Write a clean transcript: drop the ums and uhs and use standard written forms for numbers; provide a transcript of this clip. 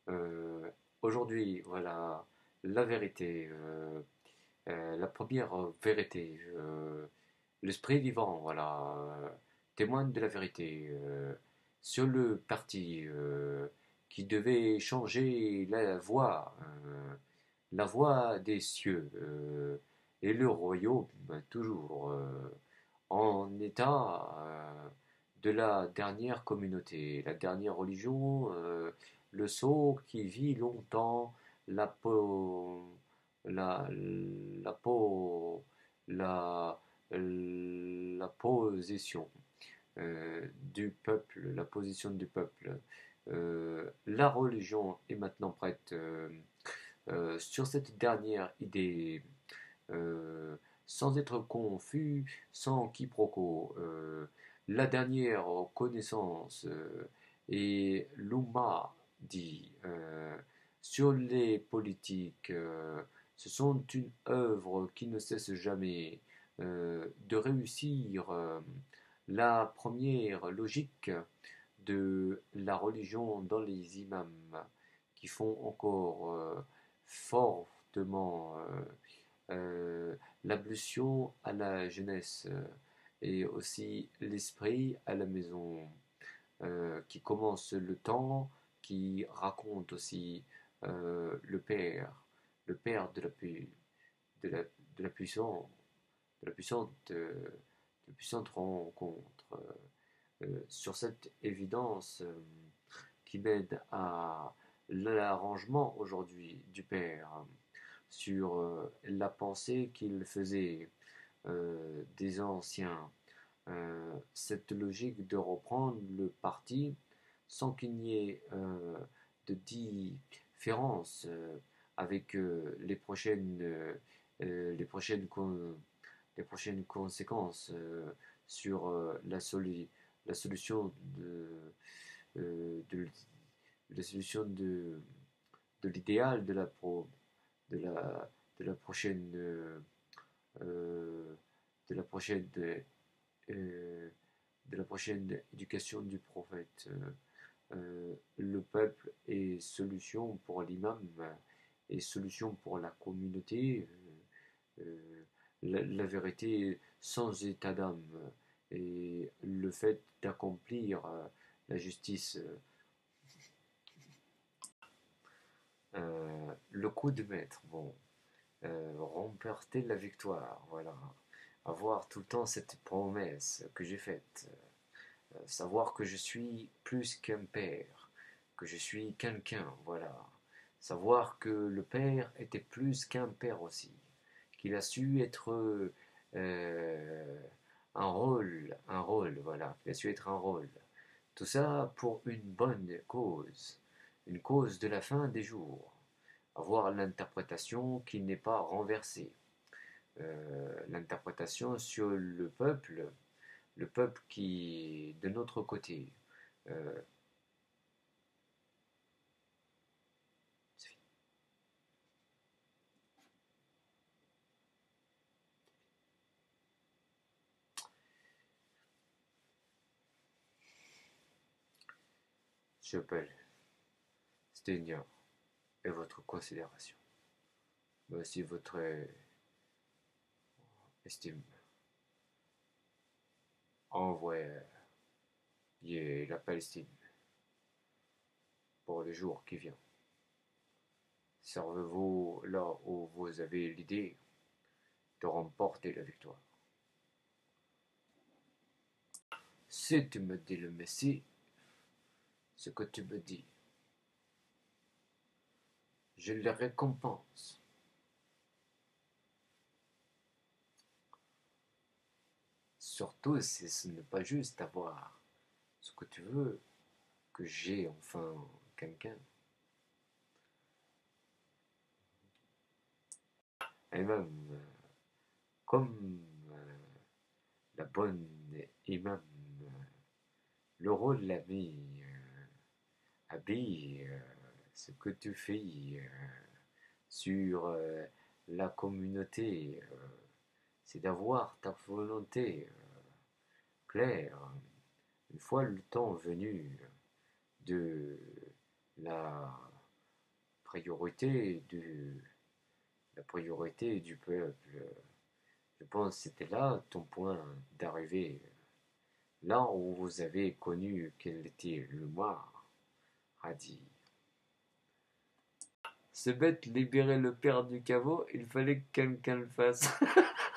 Euh, Aujourd'hui, voilà, la vérité, la première vérité, l'esprit vivant, voilà, témoigne de la vérité sur le parti qui devait changer la voie des cieux et le royaume toujours en état de la dernière communauté, la dernière religion, le sceau qui vit longtemps, la po, la po, la, la position du peuple, la position du peuple. La religion est maintenant prête sur cette dernière idée, euh, sans être confus, sans quiproquo. La dernière connaissance et l'Oumma dit sur les politiques, ce sont une œuvre qui ne cesse jamais de réussir la première logique de la religion dans les imams qui font encore fortement l'ablution à la jeunesse et aussi l'esprit à la maison, qui commence le temps, qui raconte aussi le père de la, de la puissante, de la puissante, de la puissante rencontre. Sur cette évidence qui m'aide à l'arrangement aujourd'hui du père, sur la pensée qu'il faisait des anciens, cette logique de reprendre le parti sans qu'il n'y ait de différence avec les prochaines conséquences sur la solution de la solution de l'idéal de la, de la prochaine euh, de la prochaine de la prochaine éducation du prophète. Le peuple est solution pour l'imam et solution pour la communauté. La vérité sans état d'âme et le fait d'accomplir la justice. Le coup de maître, bon, remporter la victoire, voilà. Avoir tout le temps cette promesse que j'ai faite, savoir que je suis plus qu'un père, que je suis quelqu'un, voilà. Savoir que le père était plus qu'un père aussi, qu'il a su être un rôle, voilà, qu'il a su être un rôle. Tout ça pour une bonne cause, une cause de la fin des jours. Avoir l'interprétation qui n'est pas renversée. L'interprétation sur le peuple qui est de notre côté. Euh, J'appelle Steinia et votre considération, mais aussi votre estime. Envoyez la Palestine pour le jour qui vient. Servez-vous là où vous avez l'idée de remporter la victoire. Si tu me dis le Messie, ce que tu me dis, je le récompense. Surtout si ce n'est pas juste avoir ce que tu veux, que j'ai enfin quelqu'un. Et même, comme la bonne imam, le rôle de l'ami habille ce que tu fais sur la communauté, c'est d'avoir ta volonté claire. Une fois le temps venu de la priorité du, la priorité du peuple. Je pense que c'était là ton point d'arrivée, là où vous avez connu quel était le noir, a dit. Ce bête libérait le père du caveau, il fallait que quelqu'un le fasse.